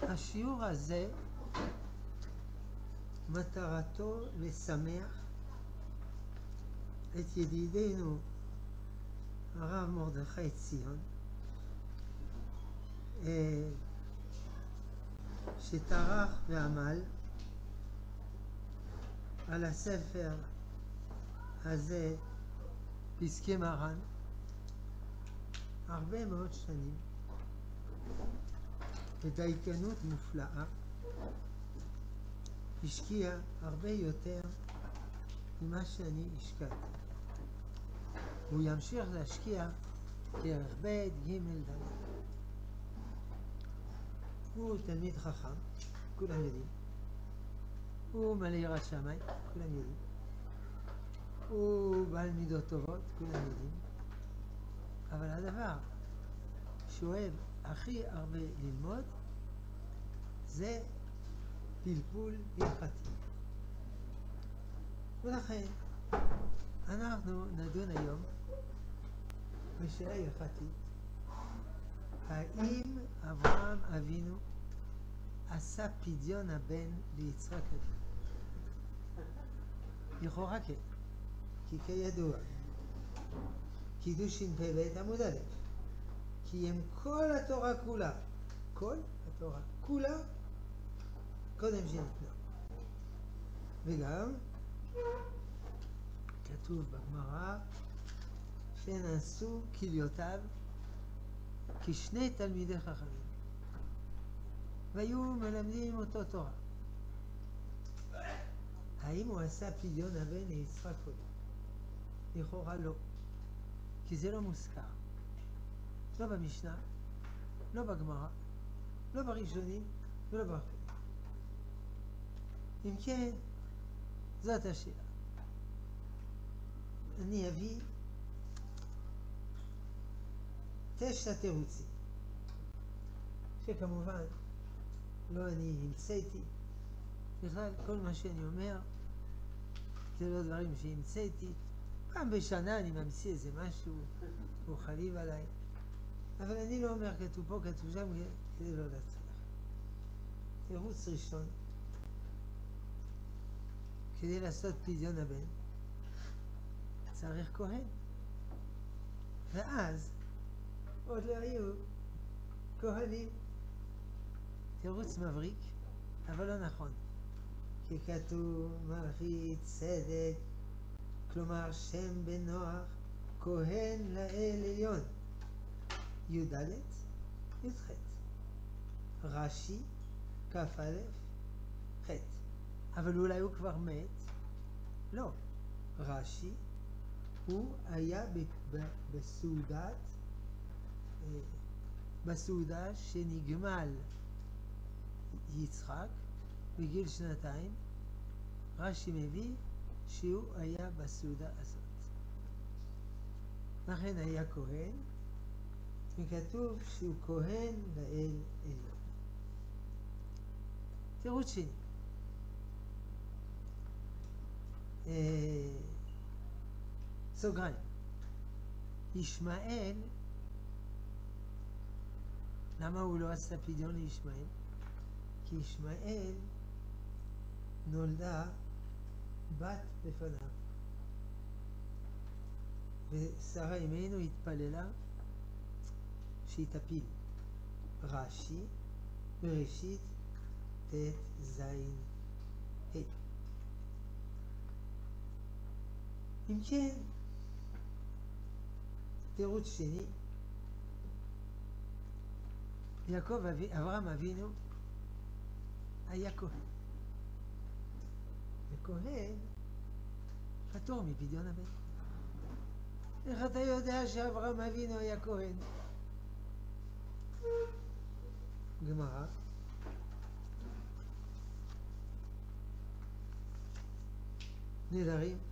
השיעור הזה מטרתו לשמח את ידידנו הרב מרדכי ציון, שטרח ועמל על הספר הזה, פסקי מרן, הרבה מאוד שנים, בדייקנות מופלאה, השקיע הרבה יותר ממה שאני השקעתי. הוא ימשיך להשקיע כרך ב' ג' ד'. הוא תלמיד חכם, כולם יודעים. הוא מלא יראת שמיים, כולם יודעים. הוא בעל מידות טובות, כולם יודעים. אבל הדבר שהוא אוהב הכי הרבה ללמוד זה פלפול הלכתי. ולכן אנחנו נדון היום בשאלה הלכתית, האם אברהם אבינו עשה פדיון הבן ליצחק אבינו? לכאורה כן, כי כידוע קידושין פ"ב עמוד א', כי הם כל התורה כולה, כל התורה כולה קודם שניתנה. וגם כתוב בגמרא שנעשו כליותיו כשני תלמידי חכמים והיו מלמדים אותו תורה. האם הוא עשה פדיון הבן ליצחק קודם? לכאורה לא, כי זה לא מוזכר, לא במשנה, לא בגמרא, לא בראשונים ולא באחרונים. אם כן, זאת השאלה. אני אביא 9 תירוצים, שכמובן לא אני המצאתי. בכלל כל מה שאני אומר זה לא דברים שהמצאתי. פעם בשנה אני ממציא איזה משהו, הוא חליב עליי, אבל אני לא אומר כתוב פה כתוב שם כדי לא להצליח. תירוץ ראשון, כדי לעשות פדיון הבן צריך כהן, ואז עוד לא היו כהנים. תירוץ מבריק, אבל לא נכון, כי כתוב מלכי צדק, כלומר שם בן נוח, כהן לאל עליון, י"ד י"ח. רש"י כ"א ח'. אבל אולי הוא כבר מת? לא. רש"י הוא היה בסעודה שנגמל יצחק בגיל 2. רש"י מביא שהוא היה בסעודה הזאת, לכן היה כהן, וכתוב שהוא כהן לאל עליון. תירוץ שני, סוגריים, ישמעאל, למה הוא לא עשה פדיון לישמעאל? כי ישמעאל נולדה בת בפניו, ושרה אמנו התפללה שהיא תפיל. רש"י בראשית ט"ז ה'. אם כן, תירוץ שני, אברהם אבינו היה כהן, וכהן פטור מפדיון הבן. איך אתה יודע שאברהם אבינו היה כהן? גמרא, נדרים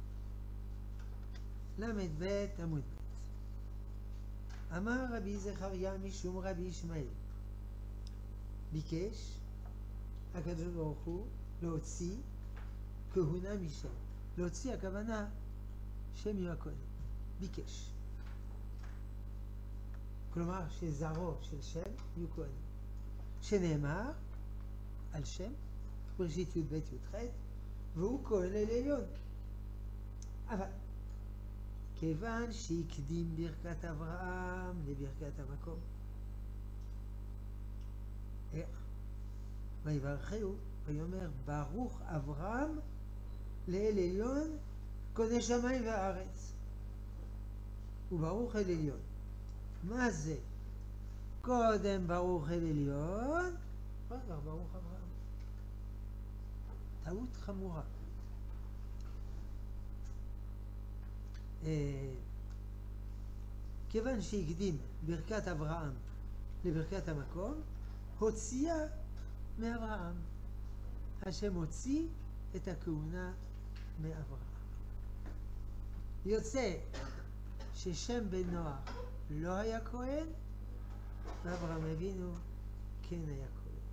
ל"ב עמוד ב'. אמר רבי זכריה משום רבי ישמעאל, ביקש הקדוש ברוך הוא להוציא כהונה משם. להוציא הכוונה שם יהיו הכהנים. ביקש, כלומר שזרעו של שם יהיו כהנים, שנאמר על שם, בראשית י"ב י"ח, והוא כהן אל עליון. אבל כיוון שהקדים ברכת אברהם לברכת המקום, איך? ויברכהו ויאמר ברוך אברהם לאל עליון קונה שמיים וארץ, וברוך אל עליון. מה זה? קודם ברוך אל עליון, אחר כך ברוך אברהם. טעות חמורה. כיוון שהקדים ברכת אברהם לברכת המקום, הוציאה מאברהם. השם הוציא את הכהונה מאברהם. יוצא ששם בן נוח לא היה כהן, ואברהם אבינו כן היה כהן.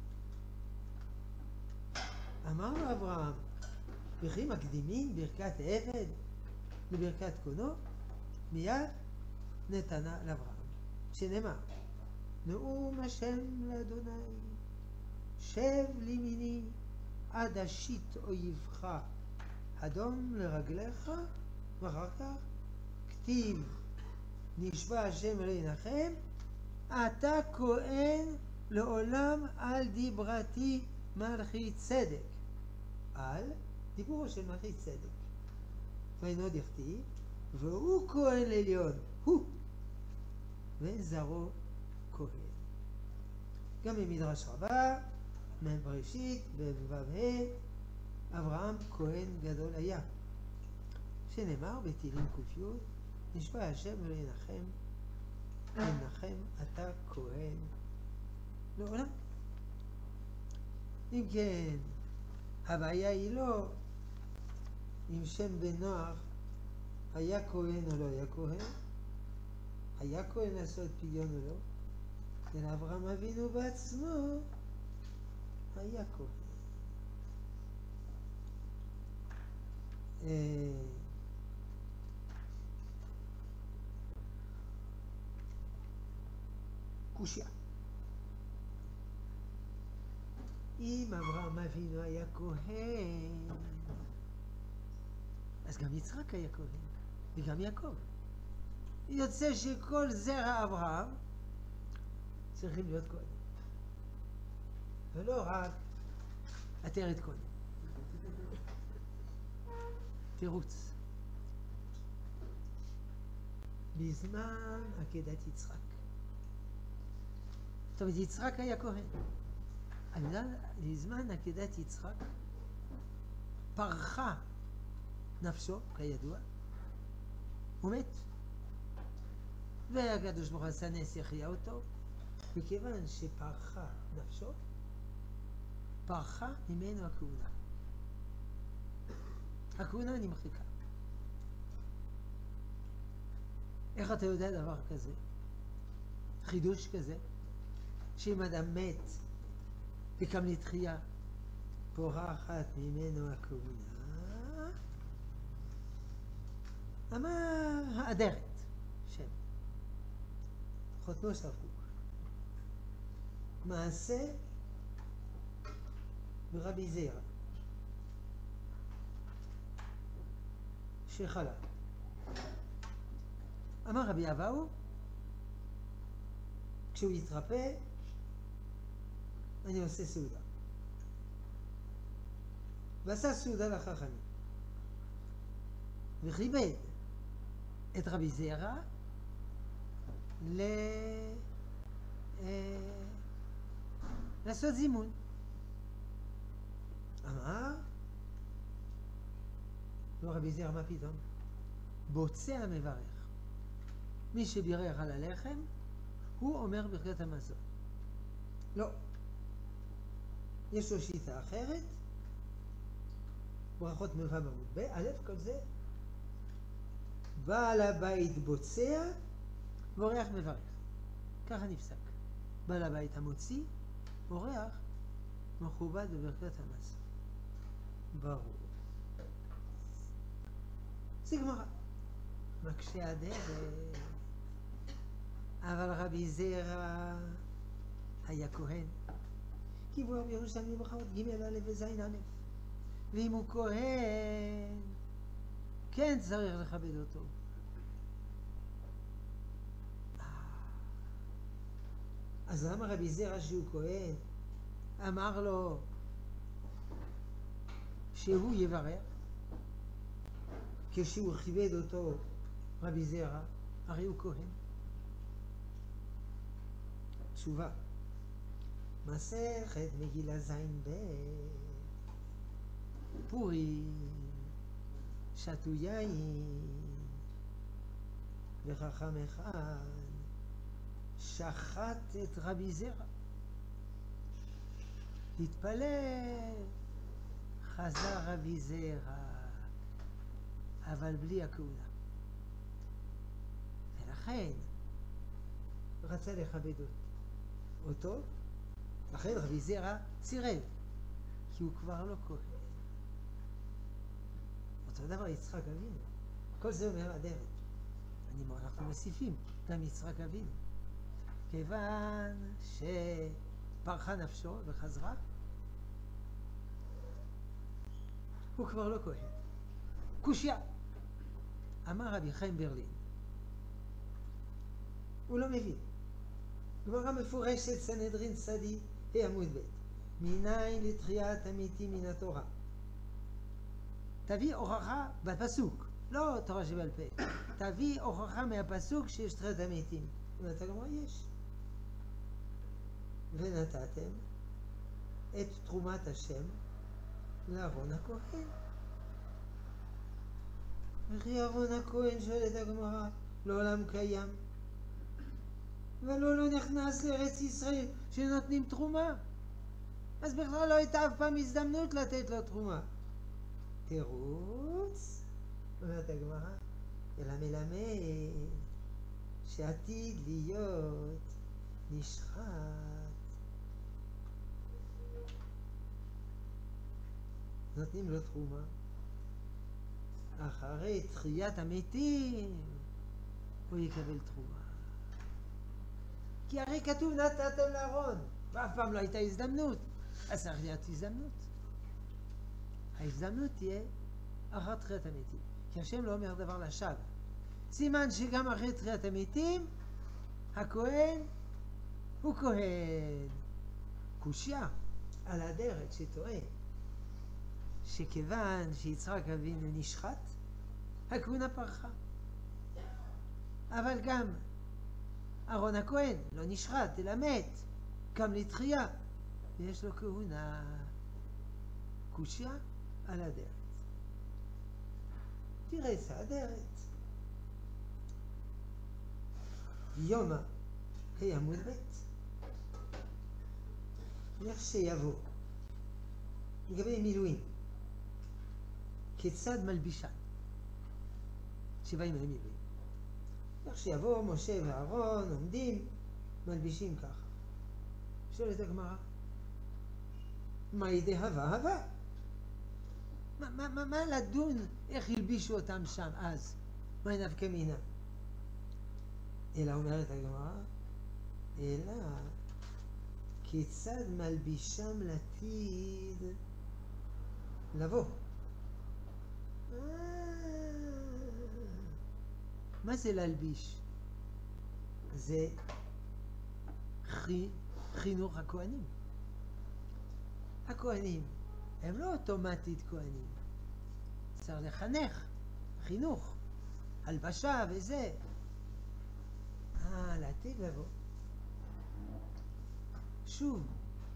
אמר לו אברהם, וכי מקדימים ברכת עבד לברכת קונו? מיד נתנה לאברהם, שנאמר, נאום השם לאדוני, שב לימיני עד אשית אויבך אדום לרגליך, ואחר כך כתיב נשבע השם להנחם, אתה כהן לעולם על דיברתי מלכי צדק, על דיבורו של מלכי צדק. ואינו דכתיב והוא כהן לעליון, הוא ואין זרו כהן. גם במדרש רבה מבראשית בו"ה, אברהם כהן גדול היה, שנאמר בתהילים ק"י, נשבע השם ולנחם, לנחם אתה כהן לעולם. אם כן, הבעיה היא לא אם שם בן נוח היה כהן או לא היה כהן, היה כהן לעשות פדיון או לא, אלא אברהם אבינו בעצמו היה כהן. קושיה. אם אברהם אבינו היה כהן, אז גם יצחק היה כהן, וגם יעקב. יוצא שכל זרע אברהם צריכים להיות כהן, ולא רק עטרת כהן. תירוץ. בזמן עקדת יצחק. זאת אומרת, יצחק היה כהן. בזמן עקדת יצחק פרחה נפשו, כידוע, הוא מת. והקדוש ברוך הוא עשה נס, יחיה אותו, וכיוון שפרחה נפשו, פרחה ממנו הכהונה. הכהונה נמחקה. איך אתה יודע דבר כזה? חידוש כזה, שאם אדם מת וקם לתחייה, פורחת ממנו הכהונה. אמר האדרת, שם, חותנו של קוק, מעשה ברבי זירא שחלה. אמר רבי אבאו, כשהוא יתרפא אני עושה סעודה. ועשה סעודה לחכמים, וכיבד את רבי זירא לעשות זימון. אמר לא רבי זירא, מה פתאום? בוצע מברך. מי שבירך על הלחם הוא אומר ברכת המזון. לא, יש לו שיטה אחרת. ברכות מבוא בעמוד ב', א', כל זה בעל הבית בוצע ואורח מברך. ככה נפסק. בעל הבית המוציא, אורח מכובד בברכת המזון. ברור. זה גמרא. מקשה הדרך. אבל רבי זירא היה כהן, גיבור בירושלמי בחרות ג' א' וז' א'. ואם הוא כהן, כן צריך לכבד אותו. אז למה רבי זרע שהוא כהן אמר לו שהוא יברך? כשהוא כיבד אותו רבי זרע, הרי הוא כהן. תשובה, מסכת מגילה זין ב' פורים שתו יין וחכם אחד שחט את רבי זרע, התפלל, חזר רבי זרע, אבל בלי הכהונה, ולכן רצה לכבד אותו, לכן רבי זרע סירב, כי הוא כבר לא כהן. אותו דבר יצחק אבינו, כל זה אומר אדרת. אנחנו מוסיפים גם יצחק אבינו, כיוון שפרחה נפשו וחזרה, הוא כבר לא כהן. קושיה, אמר רבי חיים ברלין, הוא לא מבין. גמרא מפורשת סנהדרין צדי עמוד ב', מניין לתחיית המתים מן התורה. תביא הוכחה בפסוק, לא תורה שבעל פה, תביא הוכחה מהפסוק שיש תחיית המתים. ואתה גמרא יש. ונתתם את תרומת השם לאהרון הכהן. וכי אהרון הכהן, שואלת הגמרא, לעולם קיים, ולא נכנס לארץ ישראל שנותנים תרומה, אז בכלל לא הייתה אף פעם הזדמנות לתת לו תרומה. תירוץ, אומרת הגמרא, אלא מלמד שעתיד להיות נשחט. נותנים לו תרומה אחרי תחיית המתים, הוא יקבל תרומה, כי הרי כתוב נתתם לאהרון, ואף פעם לא הייתה הזדמנות, אז צריך להיות הזדמנות. ההזדמנות תהיה אחר תחיית המתים, כי השם לא אומר דבר לשווא. סימן שגם אחרי תחיית המתים הכהן הוא כהן. קושיה על הדרך שטוען שכיוון שיצחק אבינו נשחט, הכהונה פרחה, אבל גם אהרון הכהן לא נשחט אלא מת, קם לתחייה, ויש לו כהונה. קושיה על הדרך. תראה את הדרך. יומא עמוד ב', איך שיבוא לגבי מילואים, כיצד מלבישן שבעים למילואים. איך שיבוא משה ואהרון עומדים מלבישים ככה. שואלת הגמרא, מה ידי הווה? מה לדון איך ילבישו אותם שם אז? מה נפקא מינה? אלא אומרת הגמרא, אלא כיצד מלבישם לעתיד לבוא. מה זה להלביש? זה חינוך הכהנים. הכהנים הם לא אוטומטית כהנים, צריך לחנך, חינוך, הלבשה וזה. לעתיד לבוא. שוב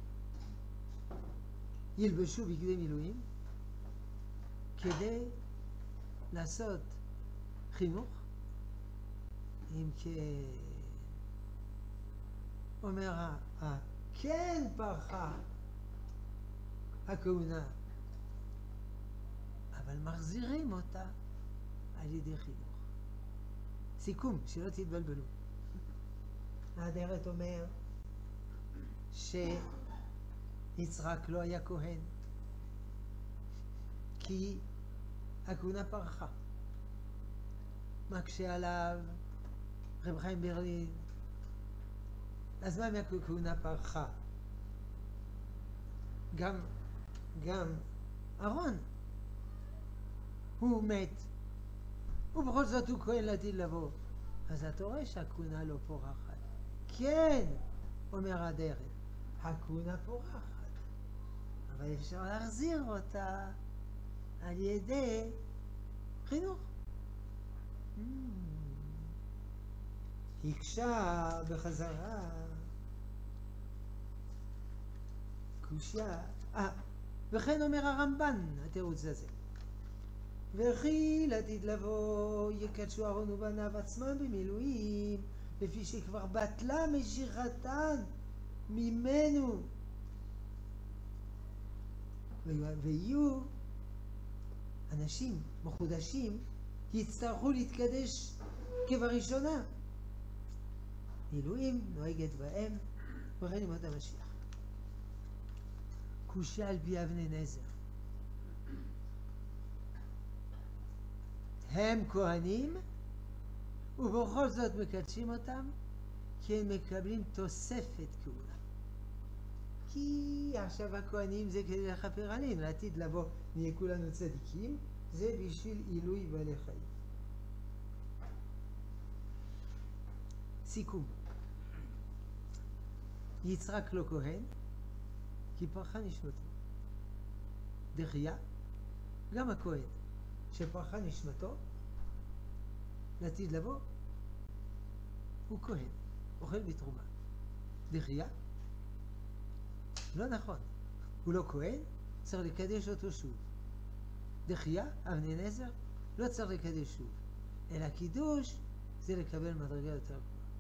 ילבשו בגדי מילואים כדי לעשות חינוך. אם אומר כן פרחה הכהונה, אבל מחזירים אותה על ידי חינוך. סיכום, שלא תתבלבלו. האדרת אומר שיצחק לא היה כהן כי הכהונה פרחה. מקשה עליו רב חיים ברלין, אז מה מהכהונה פרחה? גם אהרון, הוא מת, ובכל זאת הוא כהן לעתיד לבוא. אז אתה רואה שהכהונה לא פורחת. כן, אומר הדרך, הכהונה פורחת, אבל אפשר להחזיר אותה על ידי חינוך. הקשה בחזרה. קושיה. וכן אומר הרמב"ן, התירוץ הזה. וכי לעתיד לבוא יקדשו אהרון ובניו עצמם במילואים, לפי שכבר בטלה משיכתן ממנו. ויהיו אנשים מחודשים יצטרכו להתקדש כבראשונה. מילואים נוהגת בהם וכן ימות המשיח. קושיה על פי אבני נזר. הם כהנים ובכל זאת מקדשים אותם כי הם מקבלים תוספת כהונה. כי עכשיו הכהנים זה כדי לכפר עליהם, לעתיד לבוא נהיה כולנו צדיקים, זה בשביל עילוי בעלי חיים. סיכום. יצחק לא כהן כי פרחה נשמתו. דחיה, גם הכהן שפרחה נשמתו, לעתיד לבוא, הוא כהן, אוכל בתרומה. דחיה, לא נכון, הוא לא כהן, צריך לקדש אותו שוב. דחיה, אבני נזר, לא צריך לקדש שוב, אלא קידוש זה לקבל מדרגה יותר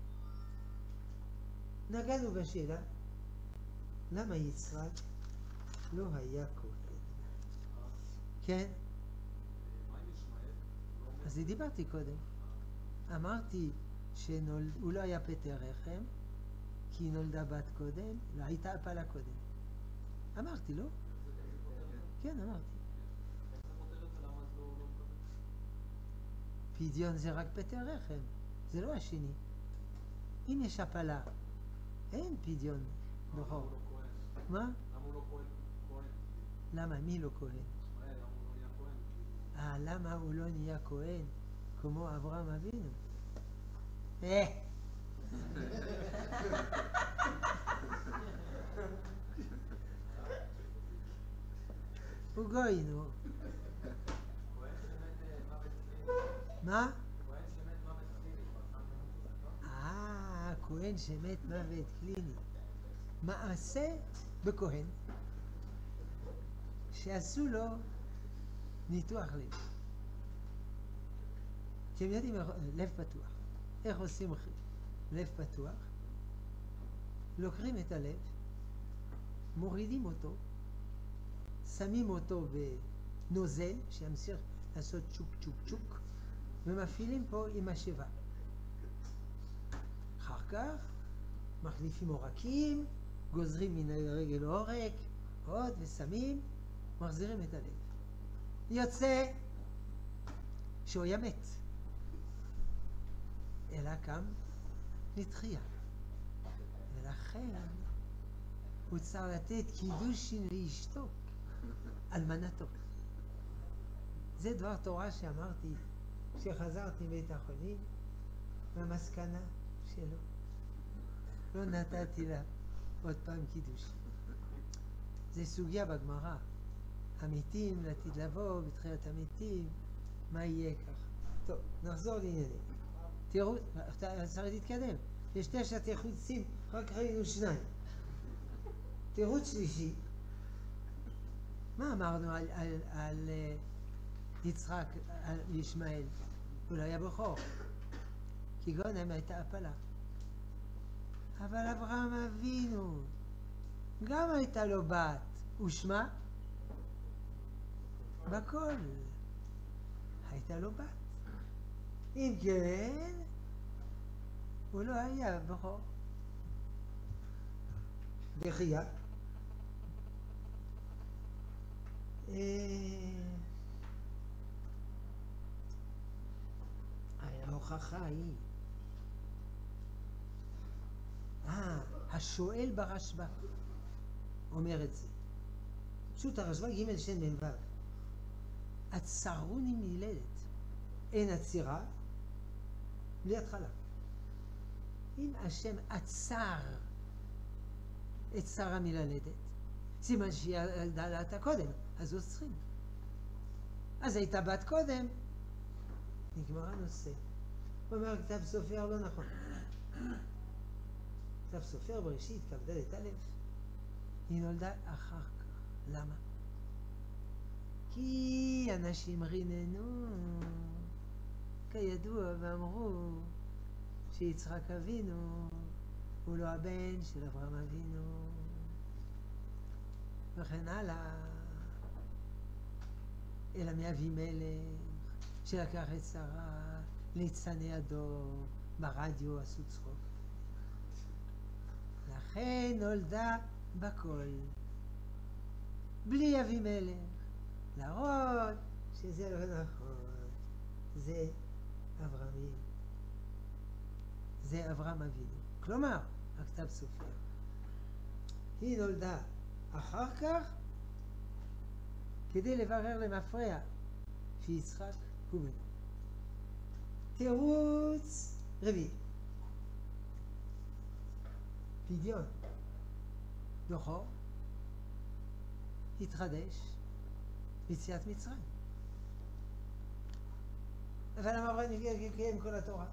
גבוהה. נגענו בשאלה, למה יצחק לא היה כהן? כן? אז דיברתי קודם. אמרתי שהוא לא היה פטר רחם, כי היא נולדה בת קודם, לא הייתה הפלה קודם. אמרתי, לא? כן, אמרתי. פדיון זה רק פטר רחם, זה לא השני. אם יש הפלה, אין פדיון בכור. מה? למה הוא לא כהן? למה? מי לא כהן? למה הוא לא נהיה כהן? כמו אברהם אבינו. הוא גוי, נו. מה? כהן שמת מוות קליני. מעשה בכהן שעשו לו ניתוח לב. אתם יודעים, לב פתוח. איך עושים לב פתוח? לוקחים את הלב, מורידים אותו, שמים אותו בנוזל שימשיך לעשות צ'וק צ'וק צ'וק, ומפעילים פה עם השבע. אחר כך מחליפים עורקים, גוזרים מן הרגל עורק, עוד ושמים, מחזירים את הלב. יוצא שהוא היה מת, אלא קם לתחייה. ולכן הוא צריך לתת קידושין לאשתו, אלמנתו. זה דבר תורה שאמרתי כשחזרתי מבית החולים, והמסקנה שלו, לא נתתי לה עוד פעם קידוש. זה סוגיה בגמרא. המתים לעתיד לבוא, בתחילת המתים, מה יהיה ככה? טוב, נחזור לעניינים. תראו, אתה צריך להתקדם. יש 9 תירוצים, רק ראינו 2. תירוץ שלישי, מה אמרנו על יצחק, על ישמעאל? הוא לא היה בכור, כי גונם הייתה הפלה. אבל אברהם אבינו, גם הייתה לו בת, ושמה? בכל. הייתה לו בת. אם כן, הוא לא היה בכור. דחיה. ההוכחה היא השואל ברשב"א אומר את זה. שו"ת הרשב"א ג' שן מ"ו. הצרוני מילדת. אין עצירה בלי התחלה. אם השם עצר את שרה מללדת, סימן שהיא ילדה לאתה קודם, אז עוצרים. אז הייתה בת קודם, נגמר הנושא. הוא אומר, כתב סופר לא נכון. כתב סופר בראשית, כ"ד א', היא נולדה אחר כך. למה? כי אנשים ריננו, כידוע, ואמרו שיצחק אבינו הוא לא הבן של אברהם אבינו, וכן הלאה. אלא מאבימלך שלקח את שרה ליצני הדור, ברדיו עשו צחוק. לכן נולדה בכל, בלי אבימלך, להראות שזה לא נכון. זה אברהם, זה אברהם אבינו. כלומר, הכתב סופר, היא נולדה אחר כך כדי לברר למפרע שיצחק הוא בנו. תירוץ רביעי, פדיון בכור התחדש ביציאת מצרים. אבל המפרע נקיים כל התורה.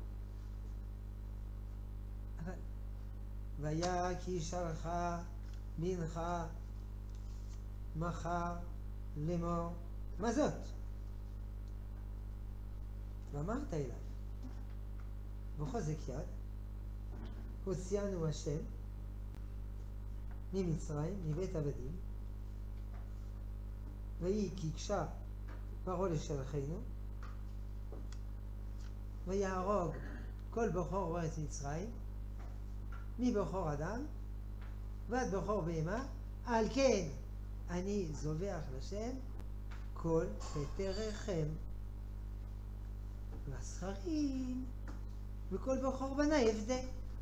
אבל והיה כי שלחה מנחה מחר לאמור, מה זאת? ואמרת אליו, בחוזק יד, הוציאנו השם ממצרים, מבית עבדים, ויהי כי הקשה פרעה לשלחנו, ויהרוג כל בכור בארץ מצרים, מבכור אדם ועד בכור בהמה, על כן אני זובח לשם כל פטריכם והזכרים וכל בכור בני אפדה.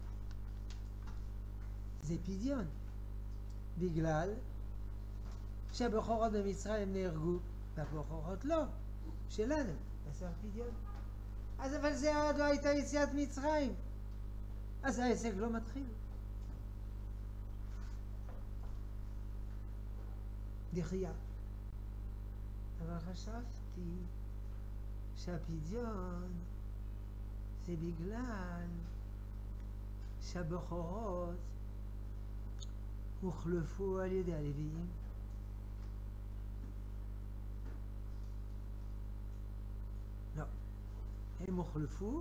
זה פדיון, בגלל שהבכורות במצרים נהרגו והבכורות לא, שלנו, אז זה פדיון. אז אבל זה עוד לא הייתה יציאת מצרים, אז העסק לא מתחיל. דחייה. אבל חשבתי שהפדיון זה בגלל שהבכורות הוחלפו על ידי הלוויים. לא, הם הוחלפו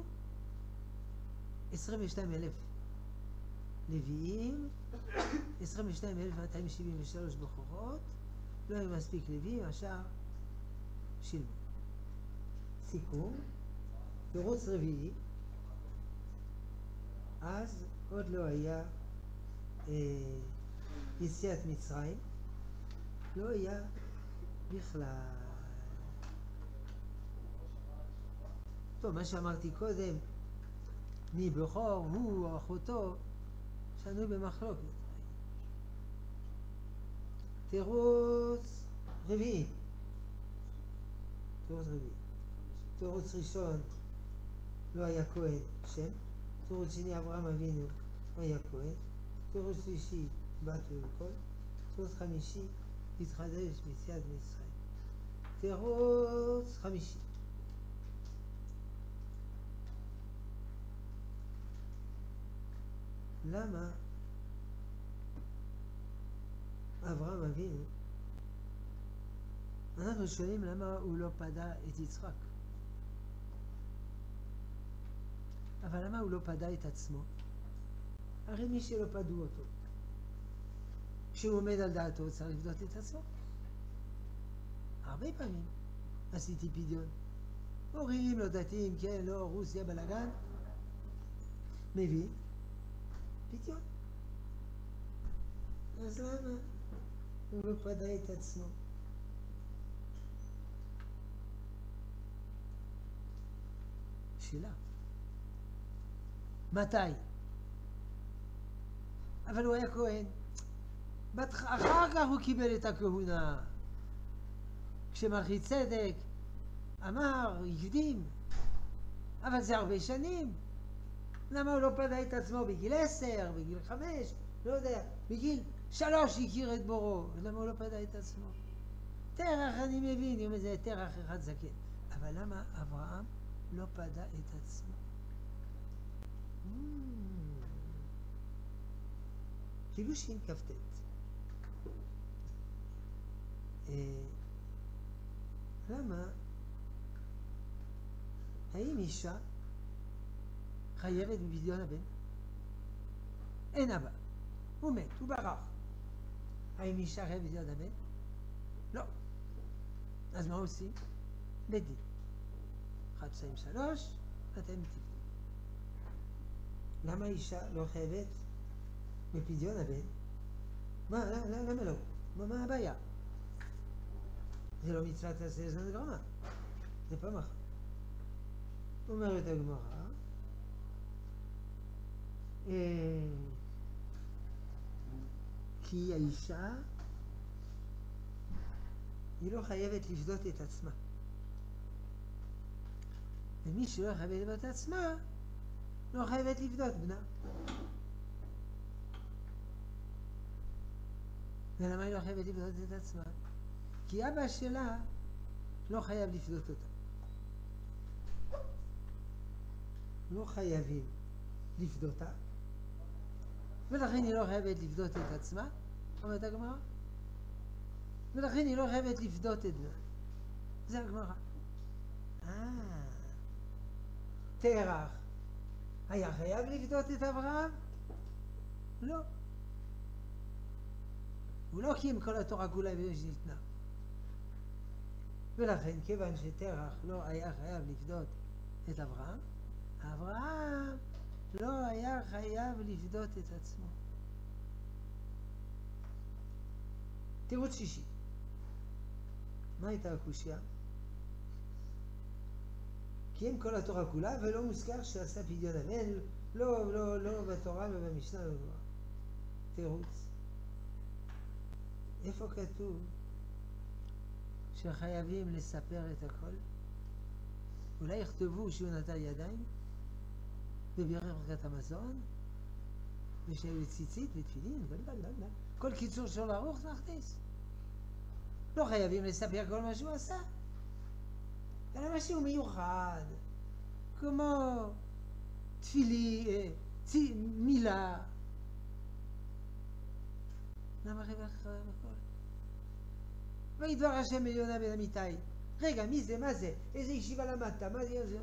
22,000 לוויים, 22,273 בכורות, לא היו מספיק לוויים, השאר שילמו. סיכום, תירוץ רביעי, אז עוד לא היה יציאת מצרים, לא היה בכלל. טוב, מה שאמרתי קודם, מי בכור, הוא או אחותו, שנוי במחלוקת. תירוץ רביעי. תירוץ ראשון, לא היה כהן שם. תירוץ שני, אברהם אבינו לא היה כהן. תירוץ שלישי, בת ובכל. תירוץ חמישי, התחדש ביציאת מצרים. תירוץ חמישי, למה אברהם אבינו, אנחנו שואלים למה הוא לא פדה את יצחק, אבל למה הוא לא פדה את עצמו? הרי מי שלא פדו אותו, כשהוא עומד על דעתו צריך לפדות את עצמו. הרבה פעמים עשיתי פדיון, הורים לא דתיים, כן, לא, רוסיה, בלגן, מביא פדיון. אז למה הוא לא פדה את עצמו? שאלה. מתי? אבל הוא היה כהן. אחר כך הוא קיבל את הכהונה. כשמלכי צדק אמר, הקדים, אבל זה הרבה שנים. למה הוא לא פדה את עצמו בגיל 10, בגיל 5, לא יודע, בגיל 3 הכיר את בורו, למה הוא לא פדה את עצמו? תרח אני מבין, אם זה תרח אחד זקן, אבל למה אברהם לא פדה את עצמו? קידושין כ"ט. למה? האם אישה חייבת בפדיון הבן? אין אבא, הוא מת, הוא ברח. האם אישה חייבת בפדיון הבן? לא. אז מה עושים? בית דין. 1, 2, 3, אתם תבדו. למה אישה לא חייבת בפדיון הבן? למה לא? מה הבעיה? זה לא מצוות עשה זמן גרמה, זה פעם אחת. אומרת הגמרא, כי האישה היא לא חייבת לפדות את עצמה, ומי שלא חייבת לפדות את עצמה לא חייבת לפדות בנה. ולמה היא לא חייבת לפדות את עצמה? כי אבא שלה לא חייב לפדות אותה. לא חייבים לפדותה, ולכן היא לא חייבת לפדות את עצמה, אומרת הגמרא, ולכן היא לא חייבת לפדות את בנה. זה הגמרא. תרח היה חייב לפדות את אברהם? לא. הוא לא קיים כל התורה כולה ושניתנה. ולכן, כיוון שתרח לא היה חייב לפדות את אברהם, אברהם לא היה חייב לפדות את עצמו. תירוץ שישי. מה הייתה הקושיה? קיים כל התורה כולה ולא מוזכר שעשה פדיון הבן, לא בתורה ובמשנה ובגמרא. תירוץ. איפה כתוב שחייבים לספר את הכל? אולי יכתבו שהוא נטל ידיים ובירך ברכת המזון ושהיו ציצית ותפילין כל קיצור של ארוך נכניס. לא חייבים לספר כל מה שהוא עשה, אלא משהו מיוחד כמו תפילי, מילה. למה חייב הכל? וידבר השם אל יונה בן אמיתי, רגע, מי זה? מה זה? איזה ישיבה למדת? מה זה?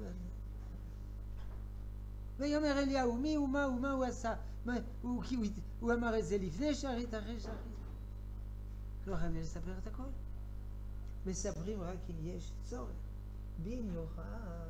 ויאמר אליהו, מי הוא? מה הוא עשה? הוא אמר את זה לפני שחרית, אחרי שחרית. לא חייבים לספר את הכל. מספרים רק אם יש צורך. במיוחד.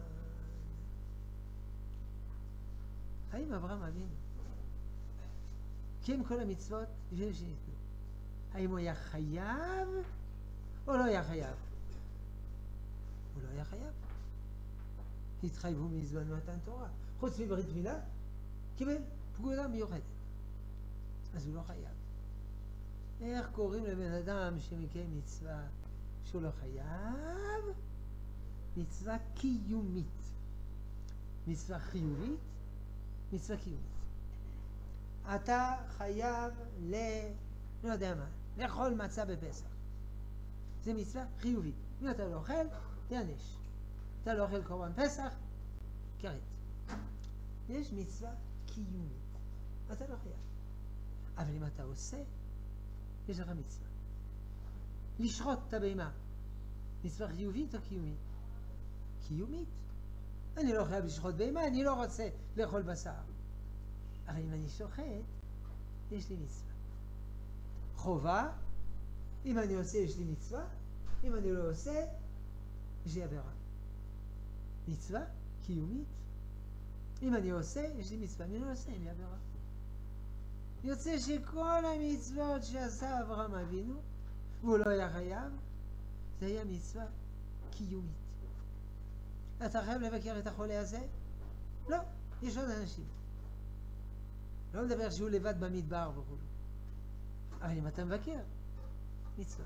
האם אברהם אבינו קיים כל המצוות לפני שניתנו? האם הוא היה חייב או לא היה חייב? הוא לא היה חייב. התחייבו מזמן מתן תורה. חוץ מברית מילה, קיבל פקודה מיוחדת. אז הוא לא חייב. איך קוראים לבן אדם שמקיים מצווה שהוא לא חייב? מצווה קיומית. מצווה חיובית, מצווה קיומית. אתה חייב לא יודע מה, לאכול מצה בפסח. זה מצווה חיובית. אם אתה לא אוכל, תענש. אתה לא אוכל קורבן פסח, כרת. יש מצווה קיומית. אתה לא חייב. אבל אם אתה עושה, יש לך מצווה. לשחוט את הבהמה. מצווה חיובית או קיומית? קיומית. אני לא חייב לשחוט בהמה, אני לא רוצה לאכול בשר. אבל אם אני שוחט, יש לי מצווה. חובה, אם אני עושה יש לי מצווה, אם אני לא עושה, יש לי עבירה. מצווה קיומית. אם אני עושה, יש לי מצווה, אם אני לא עושה, אין לי עבירה. יוצא שכל המצוות שעשה אברהם אבינו, והוא לא היה חייב, זה היה מצווה קיומית. אתה חייב לבקר את החולה הזה? לא, יש עוד אנשים. לא מדבר שהוא לבד במדבר וכו'. אבל אם אתה מבקר, מצווה.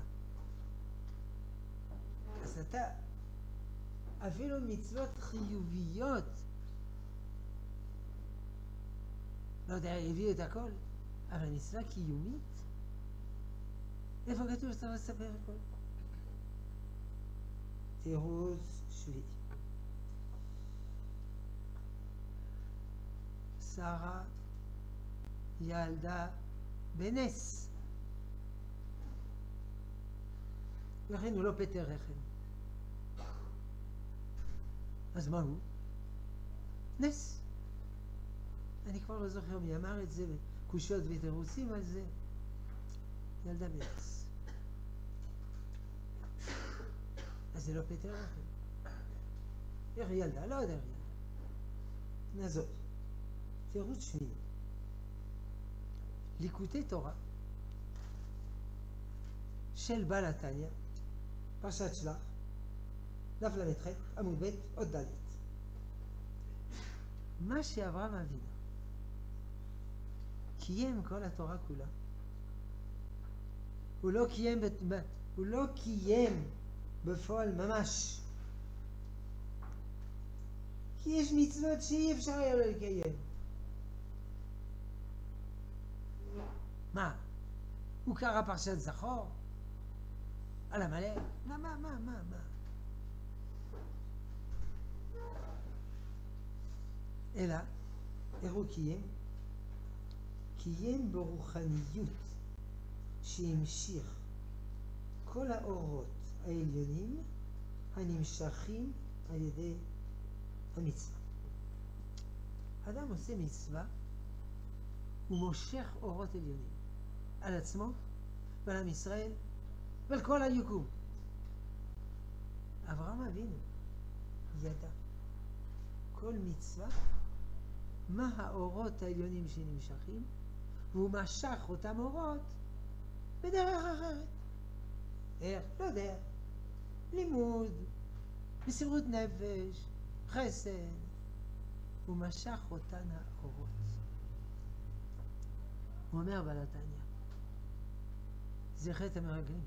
אז אתה, אפילו מצוות חיוביות, לא יודע, הביאו את הכל, אבל מצווה קיומית, איפה כתוב שאתה מספר הכל? תירוץ שביעי. שרה ילדה בנס. לכן הוא לא פטר רחם. אז מה הוא? נס. אני כבר לא זוכר מי אמר את זה, קושיות ותירוצים על זה. ילדה בנס. אז זה לא פטר רחם. איך ילדה? לא יודע איך ילדה. נעזוב. תירוץ שני. ליקוטי תורה של בעל התניא, פרשת שלח, דף ל"ח, עמוד ב', עוד ד'. מה שאברהם אבינו קיים כל התורה כולה, הוא לא קיים בפועל ממש, כי יש מצוות שאי אפשר היה לקיים. מה? הוא קרא פרשת זכור? על המלך? מה? אלא, איך הוא קיים? קיים ברוחניות שהמשיך כל האורות העליונים הנמשכים על ידי המצווה. אדם עושה מצווה, הוא מושך אורות עליונים על עצמו ועל עם ישראל ועל כל היקום. אברהם אבינו ידע כל מצווה מה האורות העליונים שנמשכים, והוא משך אותם אורות בדרך אחרת. איך? לא יודע. לימוד, מסירות נפש, חסד. הוא משך אותן האורות. הוא אומר בעל התניא, זה חטא המרגלים.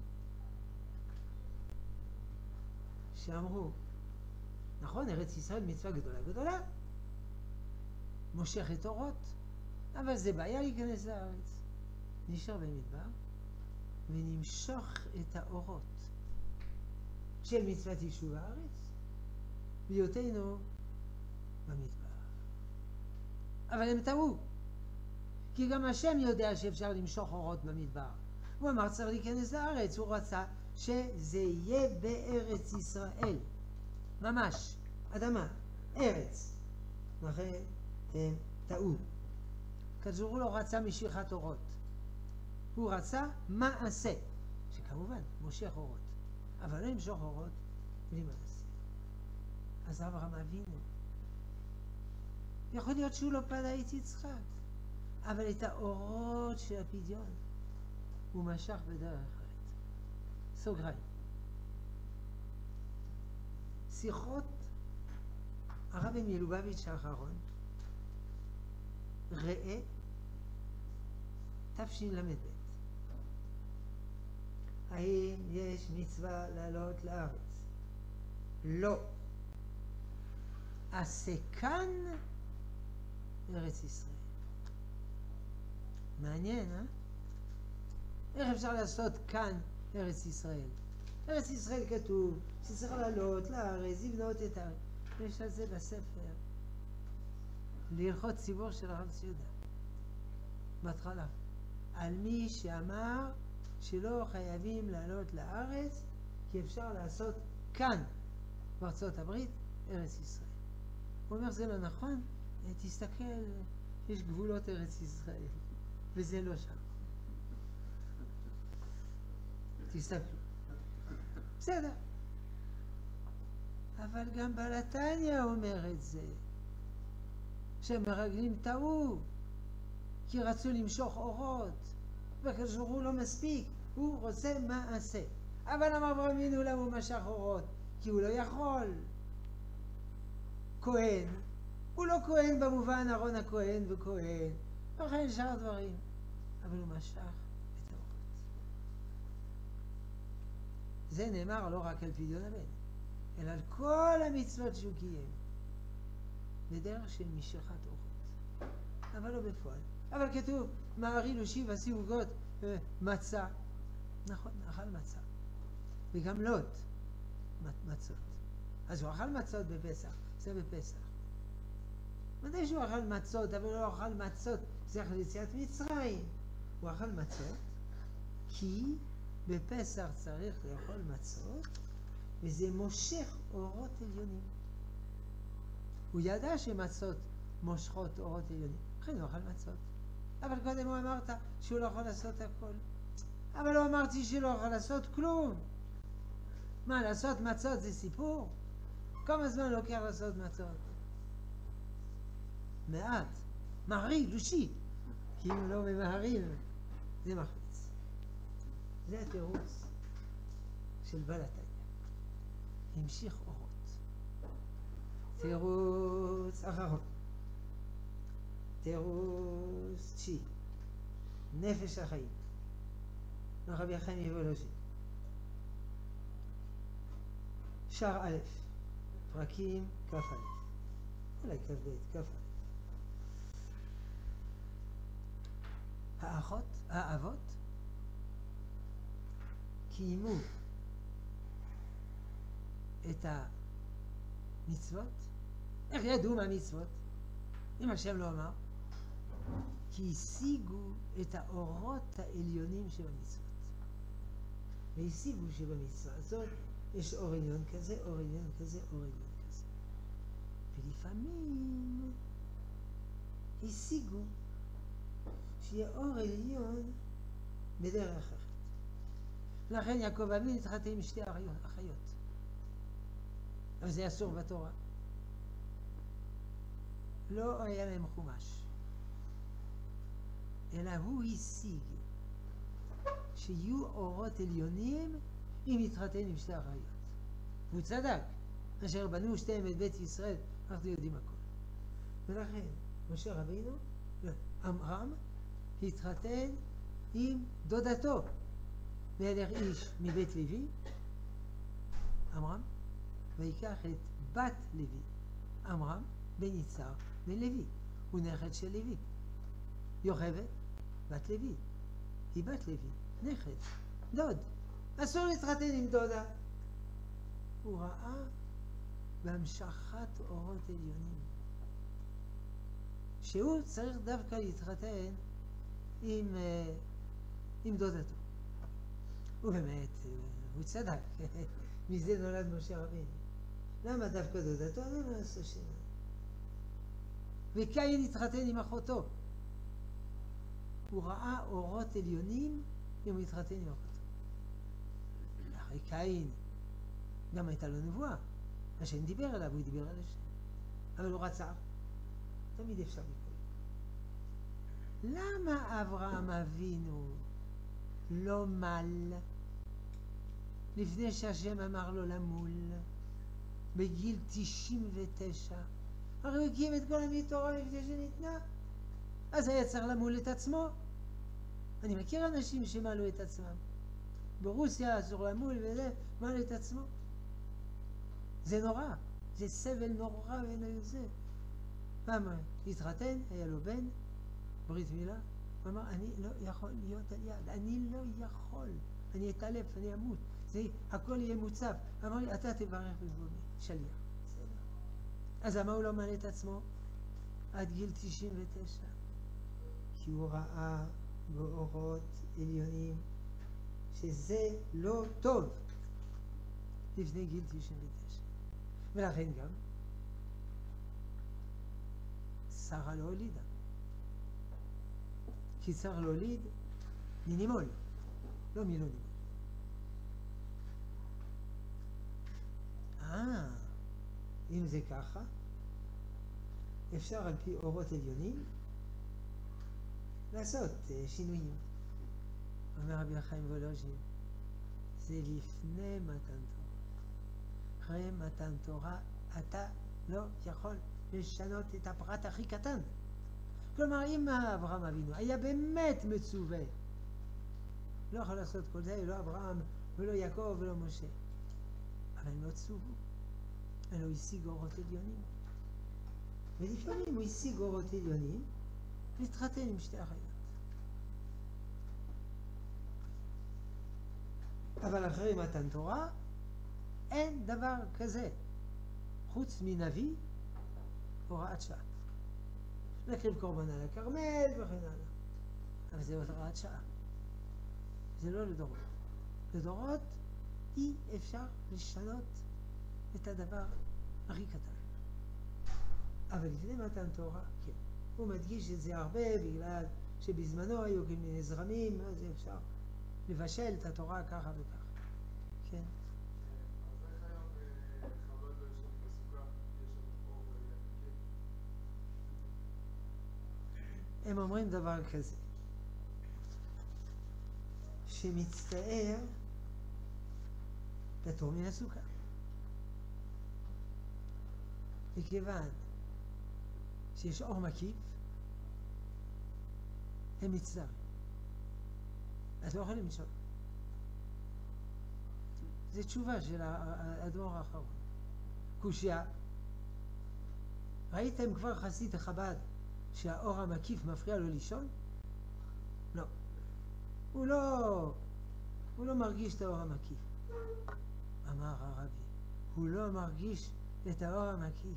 שאמרו, נכון, ארץ ישראל מצווה גדולה, מושכת אורות, אבל זה בעיה להיכנס לארץ. נשאר במדבר ונמשוך את האורות של מצוות יישוב הארץ בהיותנו במדבר. אבל הם טעו, כי גם השם יודע שאפשר למשוך אורות במדבר. הוא אמר צריך להיכנס לארץ, הוא רצה שזה יהיה בארץ ישראל, ממש, אדמה, ארץ. לכן הם טעו. כזור לא רצה משיכת אורות, הוא רצה מעשה, שכמובן מושך אורות, אבל לא ימשוך אורות בלי מעשה. אז אברהם אבינו, יכול להיות שהוא לא פדה את יצחק, אבל את האורות של הפדיון הוא משך בדרך אחרת. סוגריים. שיחות הרבי מלובביץ' האחרון, ראה תשל"ב. האם יש מצווה לעלות לארץ? לא. עשה כאן ארץ ישראל. מעניין, אה? איך אפשר לעשות כאן ארץ ישראל? ארץ ישראל כתוב שצריך לעלות לארץ, לבנות את הארץ. יש על זה בספר להלכות ציבור של הרב ציודה בהתחלה, על מי שאמר שלא חייבים לעלות לארץ כי אפשר לעשות כאן בארצות הברית ארץ ישראל. הוא אומר זה לא נכון, תסתכל, יש גבולות ארץ ישראל וזה לא שם. תסתכלו. בסדר. אבל גם בעל התניא אומר את זה, שמרגלים טעו כי רצו למשוך אורות וכזור הוא לא מספיק, הוא רוצה מעשה. אבל אמר אברהם אבינו למה הוא משך אורות? כי הוא לא יכול. כהן, הוא לא כהן במובן אהרון הכהן וכהן, וכן שאר דברים, אבל הוא משך את האורות. זה נאמר לא רק על פדיון הבן, אלא על כל המצוות שהוא קיים, בדרך של משיכת אורות, אבל לא בפועל. אבל כתוב, מארי לושיב ועשי עוגות מצה. נכון, אכל מצה. וגם לוט מצות. אז הוא אכל מצות בפסח, זה בפסח. מדי שהוא אכל מצות, אבל לא אכל מצות, זה אחרי יציאת מצרים. הוא אכל מצות, כי בפסח צריך לאכול מצות, וזה מושך אורות עליונים. הוא ידע שמצות מושכות אורות עליונים, לכן הוא אכל מצות. אבל קודם הוא אמרת שהוא לא יכול לעשות הכל. אבל לא אמרתי שהוא לא יכול לעשות כלום. מה, לעשות מצות זה סיפור? כמה זמן לוקח לעשות מצות? מעט. מהרי, לושי. כי אם לא ממהרים, זה מחמיץ. זה התירוץ של בעל התניא. המשיך אורות. תירוץ אחרון. תירוץ תשיעי. נפש החיים. רבי החיים יבולוז'י. שער א', פרקים כ"א. אולי כ"ב, כ"א. האבות קיימו את המצוות. איך ידעו מה מצוות? אם השם לא אמר, כי השיגו את האורות העליונים שבמצוות. והשיגו שבמצווה הזאת יש אור עליון כזה, אור עליון כזה, אור עליון כזה. ולפעמים השיגו שיהיה אור עליון בדרך אחרת. לכן יעקב אבינו התחתן עם שתי אחיות. אבל זה אסור בתורה. לא היה להם חומש. אלא הוא השיג שיהיו אורות עליונים אם יתחתן עם שתי אחיות. והוא צדק. אשר בנו שתיהם את בית ישראל, אנחנו יודעים הכל. ולכן משה רבינו, עמרם, התחתן עם דודתו. וילך איש מבית לוי, עמרם, ויקח את בת לוי, עמרם, בן יצהר, בן לוי. הוא נכד של לוי. יוכבד, בת לוי. היא בת לוי, נכד, דוד. אסור להתחתן עם דודה. הוא ראה בהמשכת אורות עליונים שהוא צריך דווקא להתחתן עם דודתו. ובאמת, הוא צדק. מזה נולד משה רבינו. למה דווקא דודתו? למה לעשות שנה? וקין התחתן עם אחותו. הוא ראה אורות עליונים אם הוא התחתן עם אחותו. אחרי קין גם הייתה לו נבואה. השם דיבר אליו, הוא דיבר על השם. אבל הוא רצה. תמיד אפשר לקרוא. למה אברהם אבינו לא מל לפני שהשם אמר לו למול בגיל 99? הרי הוא הקים את כל התורה לפני שניתנה. אז היה צריך למול את עצמו. אני מכיר אנשים שמלו את עצמם. ברוסיה אסור למול וזה, מלו את עצמו. זה נורא. זה סבל נורא ואין זה. פעם התחתן, היה לו בן, ברית מילה. הוא אמר, אני לא יכול להיות על יד. אני לא יכול. אני אתעלף, אני אמות. זה, הכל יהיה מוצף. אמר לי, אתה תברך במקומי. שליח. אז למה הוא לא מלא את עצמו? עד גיל 99. כי הוא ראה באורות עליונים שזה לא טוב לפני גיל 99. ולכן גם שרה לא הולידה. כי צריך להוליד מנימול, לא מלא נימול. אם זה ככה, אפשר על פי אורות עליונים לעשות שינויים. אומר רבי החיים וולוז'ין, זה לפני מתן תורה. אחרי מתן תורה אתה לא יכול לשנות את הפרט הכי קטן. כלומר, אם אברהם אבינו היה באמת מצווה, לא יכול לעשות כל זה, לא אברהם, ולא יעקב ולא משה. אבל הם לא צוו, הם לא השיגו אורות עליונים. ולפעמים הוא השיג אורות עליונים, להתחתן עם שתי אחיות. אבל אחרי מתן תורה, אין דבר כזה, חוץ מנביא, הוראת שעה. להקריב קורבן על הכרמל וכן הלאה. אבל זה הוראת שעה. זה לא לדורות. לדורות אי אפשר לשנות את הדבר הכי קטן. אבל לפני מתן תורה, כן. הוא מדגיש את זה הרבה בגלל שבזמנו היו כל מיני זרמים, אז אפשר לבשל את התורה ככה וככה. כן. אז איך היום חב"ד לא ישנו בסוכה? יש שם אור ונקי? הם אומרים דבר כזה, שמצטער פטור מן הסוכה. מכיוון שיש אור מקיף, הם מצטערים. אז לא יכולים לשאול. זו תשובה של האדמו"ר האחרון. קושיה, ראיתם כבר חסיד חב"ד שהאור המקיף מפריע לו לישון? לא. הוא לא מרגיש את האור המקיף. אמר הרבי, הוא לא מרגיש את האור המקיף.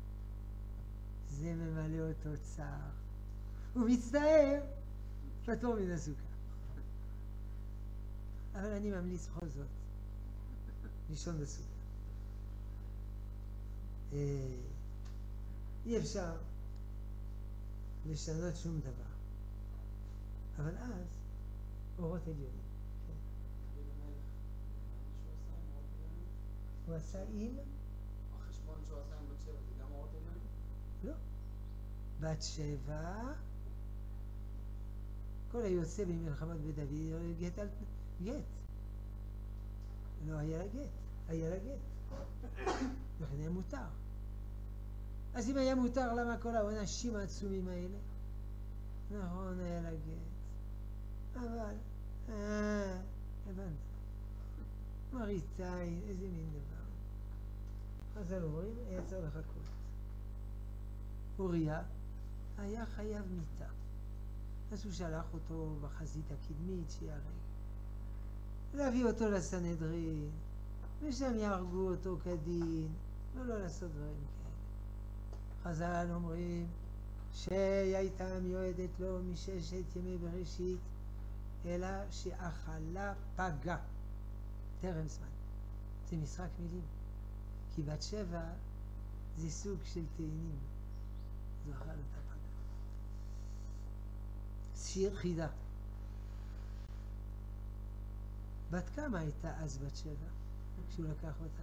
זה ממלא אותו צער. הוא מצטער, פטור מן הסוכה. אבל אני ממליץ בכל זאת לישון בסוכה. אי אפשר לשנות שום דבר. אבל אז אורות עליונים. הוא עשה עם? החשבון שהוא עשה עם בת שבע זה גם אורות עליונים? לא. בת שבע, כל היוצא במלחמת בית דוד, גט על גט. לא היה לה גט, היה לה גט. לכן היה מותר. אז אם היה מותר, למה כל העונשים העצומים האלה? נכון, היה לה גט. אבל, הבנת. מראית עין, איזה מין דבר. חז"ל אומרים, היה צריך לחכות. אוריה היה חייב מיתה. אז הוא שלח אותו בחזית הקדמית שיהרג. להביא אותו לסנהדרין, ושם יהרגו אותו כדין, ולא לעשות דברים כאלה. חז"ל אומרים שהיא הייתה מיועדת לו מששת ימי בראשית, אלא שאכלה פגה. טרם זמן. זה משחק מילים. כי בת שבע זה סוג של תאנים. זו אכל אותה פגה. שיר חידה. בת כמה הייתה אז בת שבע כשהוא לקח אותה?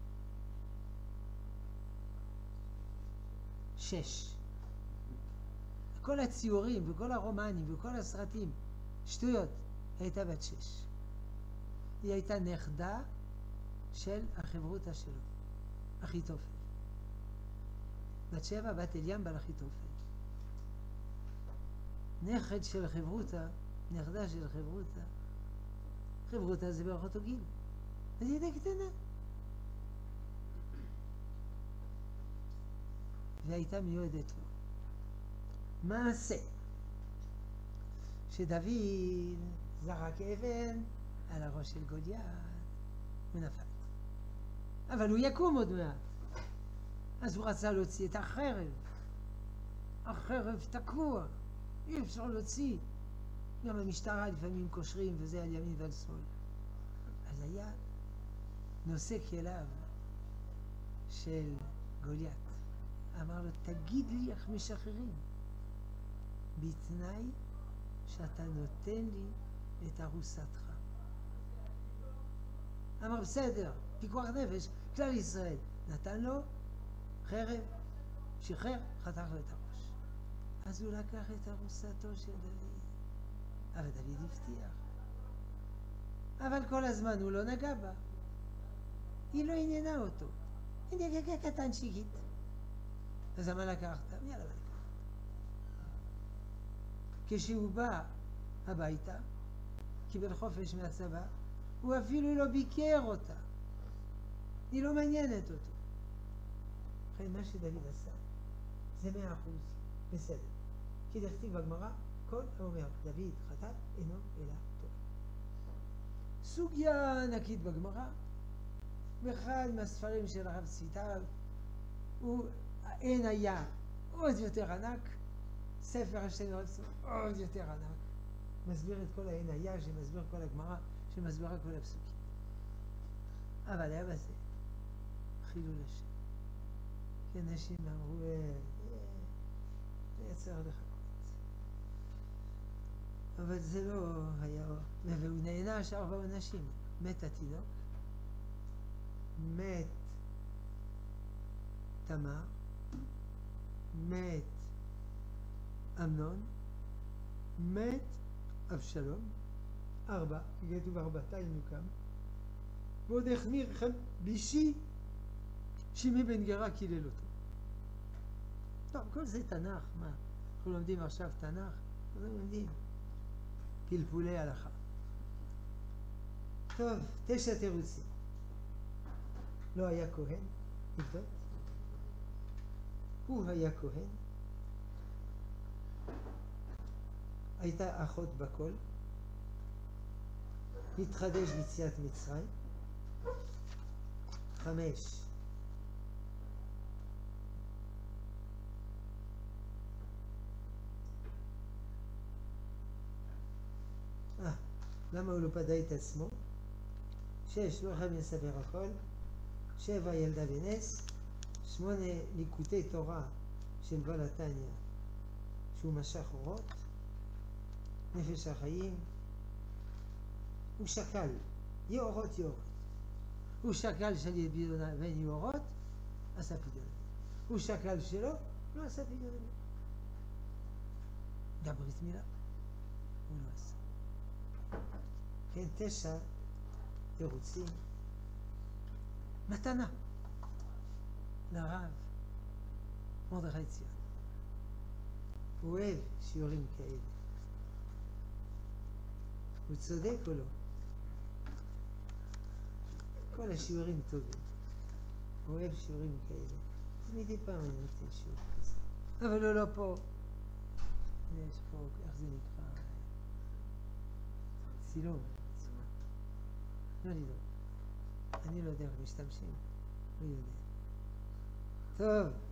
6. כל הציורים וכל הרומנים וכל הסרטים, שטויות, הייתה בת 6. היא הייתה נכדה של החברותא שלו, אחיתופל. בת 7, בת אליam בעל אחיתופל. נכד של חברותא, נכדה של חברותא. חברותא זה בערך אותו גיל. אז היא הייתה קטנה. והייתה מיועדת לו. מעשה שדוד זרק אבן על הראש של גוליית ונפל. אבל הוא יקום עוד מעט. אז הוא רצה להוציא את החרב. החרב תקוע. אי אפשר להוציא. גם המשטרה לפעמים קושרים וזה על ימין ועל שמאל. אז היה נושא כליו של גוליית. אמר לו, תגיד לי איך משחררים. בתנאי שאתה נותן לי את ארוסתך. אמר, בסדר, פיקוח נפש, כלל ישראל. נתן לו חרב, שחרר, חתך לו את הראש. אז הוא לקח את ארוסתו של דוד. אבל דוד הבטיח. אבל כל הזמן הוא לא נגע בה. היא לא עניינה אותו. היא נגעה קטן שיקית. אז למה לקחת? יאללה, לקחת. כשהוא בא הביתה, קיבל חופש מהצבא, הוא אפילו לא ביקר אותה. היא לא מעניינת אותו. לכן מה שדוד עשה זה 100% בסדר. כי דכתיב בגמרא, כל האומר דוד חטא אינו אלא טועה. סוגיה ענקית בגמרא, באחד מהספרים של הרב צביטל, הוא אין היה עוד יותר ענק, ספר השם הרב צביטל עוד יותר ענק, מסביר את כל האין היה, שמסביר כל הגמרא, שמסבירה כל הפסוקים. אבל היה בזה חילול השם. כי אנשים אמרו, זה יצר לחכות. אבל זה לא היה, והוא נענש 4 עונשים. מת התינוק, מת תמר, מת אמנון, מת אבשלום, 4, כתוב 4 ינוקם, ועוד החמיר חמישי, שמעי בן גרה קילל אותו. טוב, כל זה תנ"ך, מה? אנחנו לומדים עכשיו תנ"ך, אנחנו לומדים פלפולי הלכה. טוב, 9 תירוצים. לא היה כהן, נבדוק. הוא היה כהן. הייתה אחות בכל. התחדש ביציאת מצרים. 5. למה הוא לא פדה את עצמו? 6. לא חייב לספר הכל. 7. ילדה בנס. 8. ליקוטי תורה של בעל התניא שהוא משך אורות. נפש החיים. הוא שקל, יאורות יאורות. הוא שקל של יביונה בין יאורות, עשה פדיון. הוא שקל שלו, לא עשה פדיון. גם ברית מילה, הוא לא עשה. כן, 9 תירוצים. מתנה לרב מרדכי ציון. הוא אוהב שיעורים כאלה. הוא צודק או לא? כל השיעורים טובים. הוא אוהב שיעורים כאלה. אז מדי פעם אני נותן שיעור כזה. אבל הוא לא פה. יש פה, איך זה נקרא? צילום. לא לדאוג. אני לא יודע איך משתמשים. לא יודע. טוב.